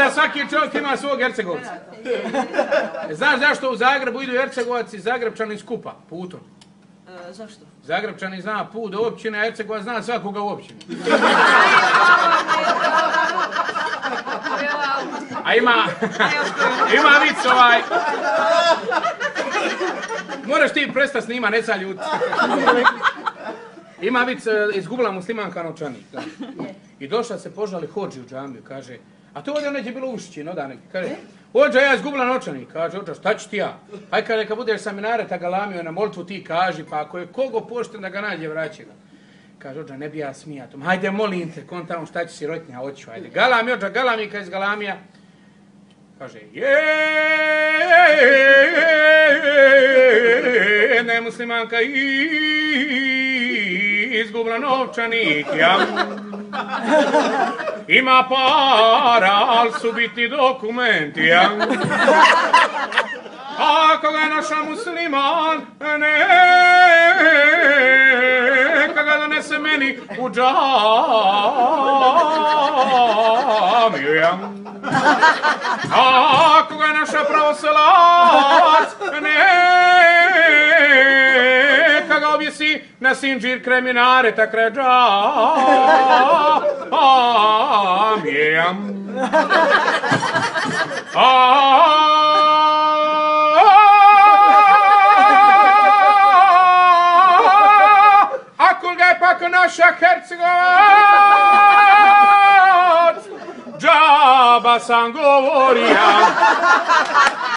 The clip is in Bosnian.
da svaki čovjek ima svog Hercegovca. Znaš zašto u Zagrebu idu Hercegovac i Zagrebčani skupa, putom? Zašto? Zagrebčani zna put do općine, a Hercegovac zna svakoga u općini. A ima vic ovaj. Moraš ti prestati snima, ne sa ljuti. Ima vic, izgubila muslimanka novčanik. I došla se požali hodži u džamiju, kaže, a to ovdje neće bilo ušići, no da neki. Kaže, hođa, ja izgubila novčanik. Kaže, hođa, šta ću ti ja? Aj kad budeš sa minareta galamio na molitvu ti kaži, pa ako je kogo pošten da ga nađe, vraća ga. Kaže, hođa, ne bi ja smijatom. Hajde, molim te, kon tamo šta će si rotnja, hoću, hajde. Galami, hođa, galami, kad iz galamija. Kaže, jedna muslimanka izgubila novčanik, ja. Ima para, ali su bitni dokumenti, ja. Ako ga je naša musliman, neka ga donese meni u džamiju, ja. Ako ga je naša pravoselac, neka ga objesi na sinđir kraj minareta kraj džamije. Ako ga je pak naša Hercegovac, džaba sam govorio.